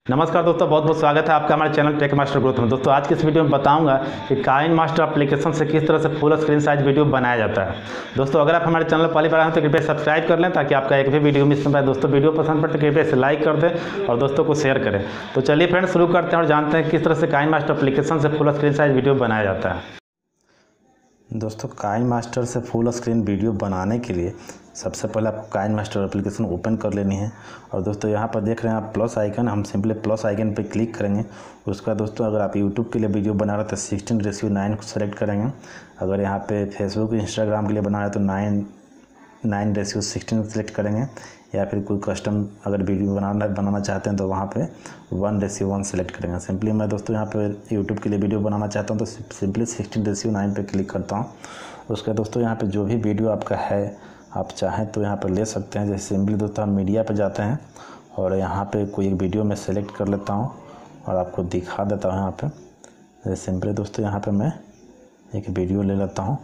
नमस्कार दोस्तों, बहुत बहुत स्वागत है आपका हमारे चैनल टेक मास्टर ग्रोथ में। दोस्तों आज की इस वीडियो में बताऊंगा कि काइन मास्टर एप्लीकेशन से किस तरह से फुल स्क्रीन साइज वीडियो बनाया जाता है। दोस्तों अगर आप हमारे चैनल पर पहली बार आए तो कृपया सब्सक्राइब कर लें ताकि आपका एक भी वीडियो मिस ना पाए। दोस्तों वीडियो पसंद पड़े तो कृपया इसे लाइक कर दें और दोस्तों को शेयर करें। तो चलिए फ्रेंड्स शुरू करते हैं और जानते हैं किस तरह से काइन मास्टर एप्लीकेशन से फुल स्क्रीन साइज वीडियो बनाया जाता है। दोस्तों काइन मास्टर से फुल स्क्रीन वीडियो बनाने के लिए सबसे पहले आपको काइन मास्टर एप्लीकेशन ओपन कर लेनी है। और दोस्तों यहाँ पर देख रहे हैं आप प्लस आइकन, हम सिंपली प्लस आइकन पे क्लिक करेंगे। उसका दोस्तों अगर आप यूट्यूब के लिए वीडियो बना रहे हैं तो 16:9 को सेलेक्ट करेंगे। अगर यहाँ पे फेसबुक इंस्टाग्राम के लिए बना रहे हैं तो 9:16 सेलेक्ट करेंगे। या फिर कोई कस्टम अगर वीडियो बनाना चाहते हैं तो वहाँ पे 1:1 सेलेक्ट करेंगे। सिंपली मैं दोस्तों यहाँ पे यूट्यूब के लिए वीडियो बनाना चाहता हूँ तो सिंपली 16:9 पे क्लिक करता हूँ। उसका दोस्तों यहाँ पे जो भी वीडियो आपका है आप चाहें तो यहाँ पर ले सकते हैं। जैसे सिंपली दोस्तों हम मीडिया पे जाते हैं और यहाँ पे कोई एक वीडियो मैं सेलेक्ट कर लेता हूँ और आपको दिखा देता हूँ यहाँ पे। जैसे सिंपली दोस्तों यहाँ पे मैं एक वीडियो ले लेता हूँ।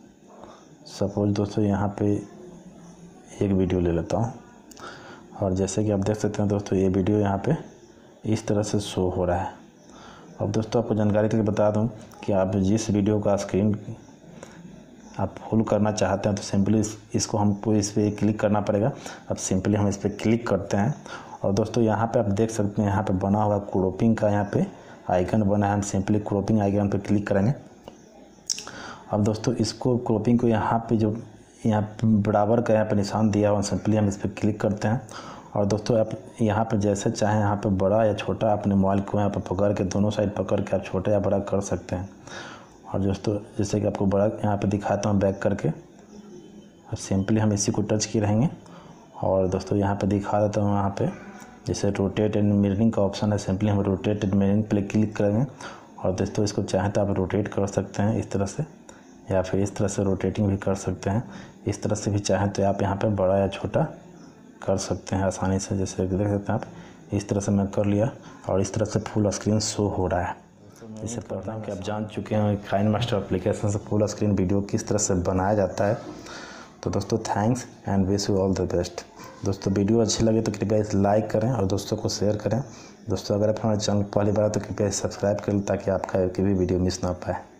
सपोज दोस्तों यहाँ पे एक वीडियो ले लेता हूँ और जैसे कि आप देख सकते हैं दोस्तों ये वीडियो यहाँ पे इस तरह से शो हो रहा है। अब दोस्तों आपको जानकारी के लिए बता दूँ कि आप जिस वीडियो का स्क्रीन आप फुल करना चाहते हैं तो सिंपली इसको हमको इस पर क्लिक करना पड़ेगा। अब सिंपली हम इस पर क्लिक करते हैं और दोस्तों यहाँ पे आप देख सकते हैं यहाँ पे बना हुआ क्रॉपिंग का यहाँ पे आइकन बना है। हम सिंपली क्रॉपिंग आइकन पे क्लिक करेंगे। अब दोस्तों इसको क्रॉपिंग को यहाँ पे जो यहाँ बराबर का यहाँ पे निशान दिया हुआ सिंपली हम इस पर क्लिक करते हैं। और दोस्तों आप यहाँ पर जैसे चाहें यहाँ पे बड़ा या छोटा अपने मोबाइल को यहाँ पर पकड़ के दोनों साइड पकड़ के आप छोटा या बड़ा कर सकते हैं। और दोस्तों जैसे कि आपको बड़ा यहाँ पे दिखाता हूँ बैक करके, और सिंपली हम इसी को टच किए रहेंगे। और दोस्तों यहाँ पे दिखा देता हूँ यहाँ पे जैसे रोटेट एंड मिररिंग का ऑप्शन है। सिंपली हम रोटेट एंड मिररिंग पे क्लिक करेंगे। और दोस्तों इसको चाहें तो आप रोटेट कर सकते हैं इस तरह से, या फिर इस तरह से रोटेटिंग भी कर सकते हैं। इस तरह से भी चाहें तो आप यहाँ पर बड़ा या छोटा कर सकते हैं आसानी से। जैसे देख सकते हैं आप इस तरह से मैं कर लिया और इस तरह से फुल स्क्रीन शो हो रहा है। इससे पता है कि आप जान चुके हैं काइन मास्टर एप्लीकेशन से फुल स्क्रीन वीडियो किस तरह से बनाया जाता है। तो दोस्तों thanks and wish you all the best. दोस्तों वीडियो अच्छी लगे तो कृपया इसे लाइक करें और दोस्तों को शेयर करें। दोस्तों अगर आप हमारे चैनल पहली बार तो कृपया सब्सक्राइब करें ताकि आपका कोई भी वीडियो मिस ना पाए।